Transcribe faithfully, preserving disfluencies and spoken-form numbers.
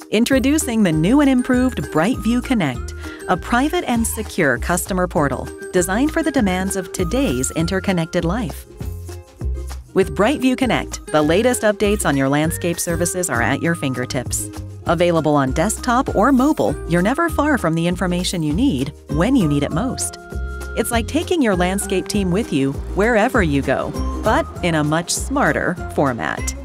Introducing the new and improved BrightView Connect, a private and secure customer portal designed for the demands of today's interconnected life. With BrightView Connect, the latest updates on your landscape services are at your fingertips. Available on desktop or mobile, you're never far from the information you need when you need it most. It's like taking your landscape team with you wherever you go, but in a much smarter format.